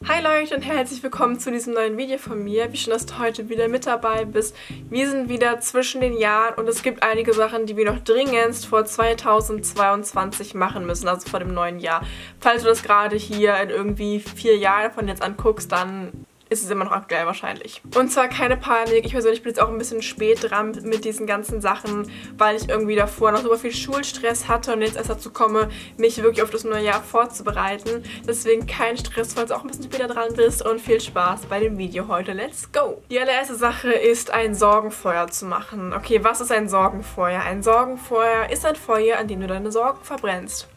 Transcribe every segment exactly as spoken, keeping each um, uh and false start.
Hi Leute und herzlich willkommen zu diesem neuen Video von mir. Wie schön, dass du heute wieder mit dabei bist. Wir sind wieder zwischen den Jahren und es gibt einige Sachen, die wir noch dringendst vor zweitausendzweiundzwanzig machen müssen, also vor dem neuen Jahr. Falls du das gerade hier in irgendwie vier Jahren von jetzt anguckst, dann ist es immer noch aktuell wahrscheinlich. Und zwar keine Panik, ich persönlich bin jetzt auch ein bisschen spät dran mit diesen ganzen Sachen, weil ich irgendwie davor noch super viel Schulstress hatte und jetzt erst dazu komme, mich wirklich auf das neue Jahr vorzubereiten. Deswegen kein Stress, falls du auch ein bisschen später dran bist und viel Spaß bei dem Video heute. Let's go! Die allererste Sache ist, ein Sorgenfeuer zu machen. Okay, was ist ein Sorgenfeuer? Ein Sorgenfeuer ist ein Feuer, an dem du deine Sorgen verbrennst.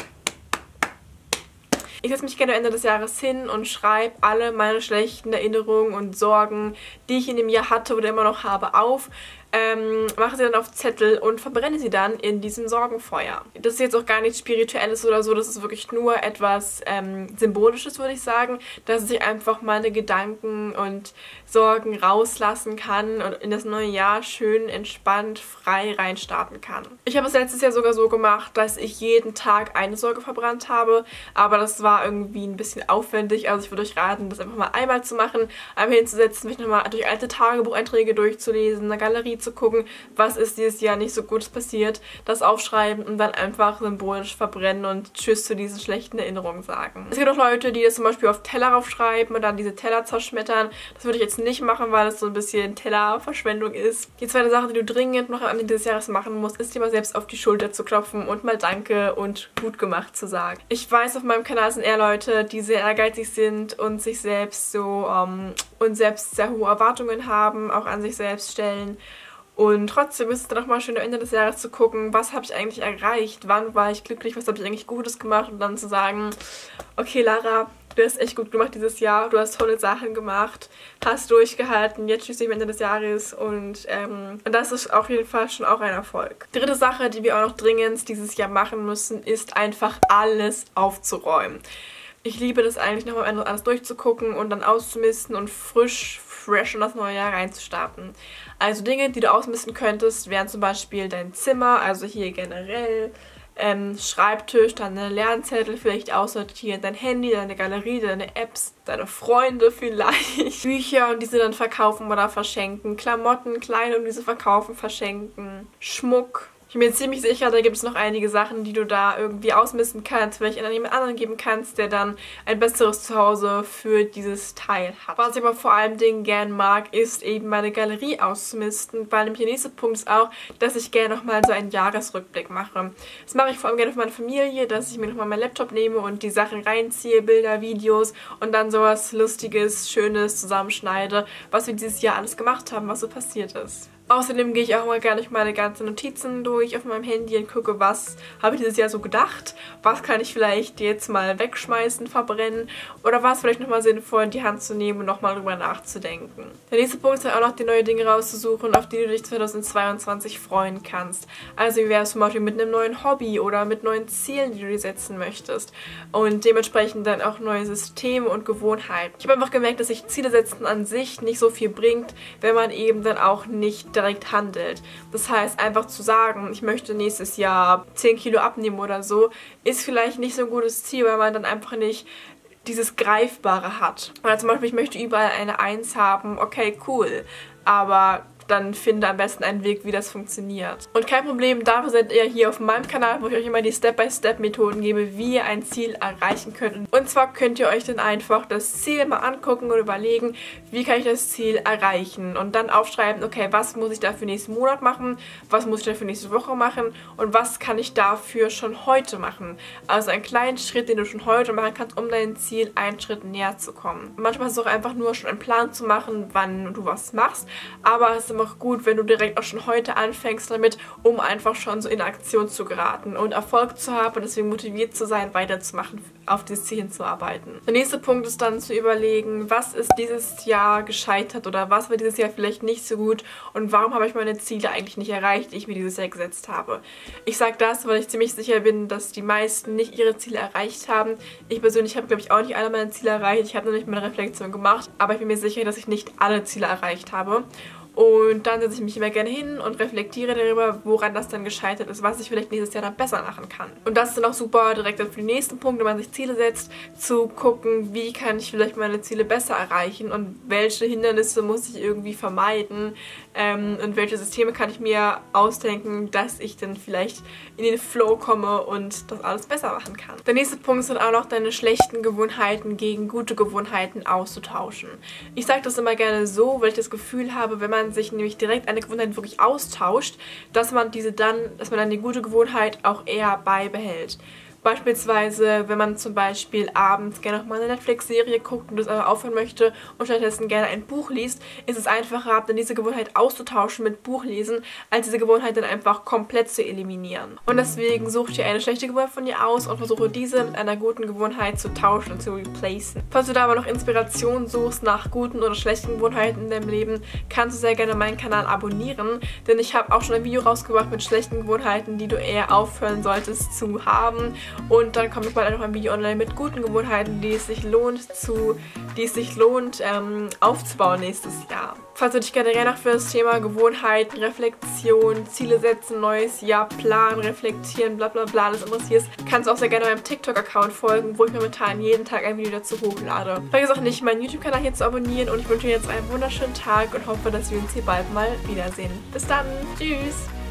Ich setze mich gerne Ende des Jahres hin und schreibe alle meine schlechten Erinnerungen und Sorgen, die ich in dem Jahr hatte oder immer noch habe, auf. Ähm, mache sie dann auf Zettel und verbrenne sie dann in diesem Sorgenfeuer. Das ist jetzt auch gar nichts Spirituelles oder so, das ist wirklich nur etwas ähm, Symbolisches, würde ich sagen, dass ich einfach meine Gedanken und Sorgen rauslassen kann und in das neue Jahr schön entspannt, frei reinstarten kann. Ich habe es letztes Jahr sogar so gemacht, dass ich jeden Tag eine Sorge verbrannt habe, aber das war irgendwie ein bisschen aufwendig, also ich würde euch raten, das einfach mal einmal zu machen, einmal hinzusetzen, mich nochmal durch alte Tagebucheinträge durchzulesen, eine Galerie zu gucken, was ist dieses Jahr nicht so Gutes passiert, das aufschreiben und dann einfach symbolisch verbrennen und Tschüss zu diesen schlechten Erinnerungen sagen. Es gibt auch Leute, die das zum Beispiel auf Teller raufschreiben und dann diese Teller zerschmettern. Das würde ich jetzt nicht machen, weil das so ein bisschen Tellerverschwendung ist. Die zweite Sache, die du dringend noch am Ende des Jahres machen musst, ist dir mal selbst auf die Schulter zu klopfen und mal Danke und gut gemacht zu sagen. Ich weiß, auf meinem Kanal sind eher Leute, die sehr ehrgeizig sind und sich selbst so ähm, und selbst sehr hohe Erwartungen haben, auch an sich selbst stellen. Und trotzdem ist es dann auch mal schön, am Ende des Jahres zu gucken, was habe ich eigentlich erreicht, wann war ich glücklich, was habe ich eigentlich Gutes gemacht und dann zu sagen, okay Lara, du hast echt gut gemacht dieses Jahr, du hast tolle Sachen gemacht, hast durchgehalten, jetzt schließlich am Ende des Jahres und, ähm, und das ist auf jeden Fall schon auch ein Erfolg. Die dritte Sache, die wir auch noch dringend dieses Jahr machen müssen, ist einfach alles aufzuräumen. Ich liebe das eigentlich, nochmal alles durchzugucken und dann auszumisten und frisch, fresh in das neue Jahr reinzustarten. Also Dinge, die du ausmisten könntest, wären zum Beispiel dein Zimmer, also hier generell, ähm, Schreibtisch, deine Lernzettel vielleicht aussortieren, dein Handy, deine Galerie, deine Apps, deine Freunde vielleicht, Bücher und diese dann verkaufen oder verschenken, Klamotten, kleine und diese verkaufen, verschenken, Schmuck. Ich bin mir ziemlich sicher, da gibt es noch einige Sachen, die du da irgendwie ausmisten kannst, vielleicht an jemand anderen geben kannst, der dann ein besseres Zuhause für dieses Teil hat. Was ich aber vor allem Dingen gern mag, ist eben meine Galerie auszumisten, weil nämlich der nächste Punkt ist auch, dass ich gerne nochmal so einen Jahresrückblick mache. Das mache ich vor allem gerne für meine Familie, dass ich mir nochmal meinen Laptop nehme und die Sachen reinziehe, Bilder, Videos und dann sowas Lustiges, Schönes zusammenschneide, was wir dieses Jahr alles gemacht haben, was so passiert ist. Außerdem gehe ich auch mal gerne durch meine ganzen Notizen durch auf meinem Handy und gucke, was habe ich dieses Jahr so gedacht, was kann ich vielleicht jetzt mal wegschmeißen, verbrennen oder was vielleicht nochmal sinnvoll in die Hand zu nehmen und nochmal drüber nachzudenken. Der nächste Punkt ist dann auch noch, die neue Dinge rauszusuchen, auf die du dich zweitausendzweiundzwanzig freuen kannst. Also wie wäre es zum Beispiel mit einem neuen Hobby oder mit neuen Zielen, die du dir setzen möchtest und dementsprechend dann auch neue Systeme und Gewohnheiten. Ich habe einfach gemerkt, dass sich Ziele setzen an sich nicht so viel bringt, wenn man eben dann auch nicht direkt handelt. Das heißt, einfach zu sagen, ich möchte nächstes Jahr zehn Kilo abnehmen oder so, ist vielleicht nicht so ein gutes Ziel, weil man dann einfach nicht dieses Greifbare hat. Oder zum Beispiel, ich möchte überall eine Eins haben, okay, cool, aber dann finde am besten einen Weg, wie das funktioniert. Und kein Problem, dafür seid ihr hier auf meinem Kanal, wo ich euch immer die Step-by-Step-Methoden gebe, wie ihr ein Ziel erreichen könnt. Und zwar könnt ihr euch dann einfach das Ziel mal angucken und überlegen, wie kann ich das Ziel erreichen. Und dann aufschreiben, okay, was muss ich da für nächsten Monat machen, was muss ich da für nächste Woche machen und was kann ich dafür schon heute machen. Also einen kleinen Schritt, den du schon heute machen kannst, um dein Ziel einen Schritt näher zu kommen. Manchmal ist es auch einfach nur schon einen Plan zu machen, wann du was machst, aber es ist immer gut, wenn du direkt auch schon heute anfängst damit, um einfach schon so in Aktion zu geraten und Erfolg zu haben und deswegen motiviert zu sein, weiterzumachen, auf dieses Ziel hinzuarbeiten. Der nächste Punkt ist dann zu überlegen, was ist dieses Jahr gescheitert oder was war dieses Jahr vielleicht nicht so gut und warum habe ich meine Ziele eigentlich nicht erreicht, die ich mir dieses Jahr gesetzt habe. Ich sage das, weil ich ziemlich sicher bin, dass die meisten nicht ihre Ziele erreicht haben. Ich persönlich habe, glaube ich, auch nicht alle meine Ziele erreicht. Ich habe noch nicht meine Reflexion gemacht, aber ich bin mir sicher, dass ich nicht alle Ziele erreicht habe. Und dann setze ich mich immer gerne hin und reflektiere darüber, woran das dann gescheitert ist, was ich vielleicht nächstes Jahr dann besser machen kann. Und das ist dann auch super direkt dann für den nächsten Punkt, wenn man sich Ziele setzt, zu gucken, wie kann ich vielleicht meine Ziele besser erreichen und welche Hindernisse muss ich irgendwie vermeiden ähm, und welche Systeme kann ich mir ausdenken, dass ich dann vielleicht in den Flow komme und das alles besser machen kann. Der nächste Punkt sind auch noch deine schlechten Gewohnheiten gegen gute Gewohnheiten auszutauschen. Ich sage das immer gerne so, weil ich das Gefühl habe, wenn man sich nämlich direkt eine Gewohnheit wirklich austauscht, dass man diese dann, dass man dann die gute Gewohnheit auch eher beibehält. Beispielsweise, wenn man zum Beispiel abends gerne noch mal eine Netflix-Serie guckt und das aber aufhören möchte und stattdessen gerne ein Buch liest, ist es einfacher, dann diese Gewohnheit auszutauschen mit Buchlesen, als diese Gewohnheit dann einfach komplett zu eliminieren. Und deswegen such dir eine schlechte Gewohnheit von dir aus und versuche diese mit einer guten Gewohnheit zu tauschen und zu replacen. Falls du da aber noch Inspiration suchst nach guten oder schlechten Gewohnheiten in deinem Leben, kannst du sehr gerne meinen Kanal abonnieren, denn ich habe auch schon ein Video rausgebracht mit schlechten Gewohnheiten, die du eher aufhören solltest zu haben. Und dann kommt bald noch ein Video online mit guten Gewohnheiten, die es sich lohnt, zu, die es sich lohnt ähm, aufzubauen nächstes Jahr. Falls du dich generell noch für das Thema Gewohnheiten, Reflexion, Ziele setzen, neues Jahr planen, reflektieren, bla bla bla, alles interessierst, kannst du auch sehr gerne meinem TikTok-Account folgen, wo ich momentan jeden Tag ein Video dazu hochlade. Vergiss auch nicht, meinen YouTube-Kanal hier zu abonnieren und ich wünsche dir jetzt einen wunderschönen Tag und hoffe, dass wir uns hier bald mal wiedersehen. Bis dann, tschüss!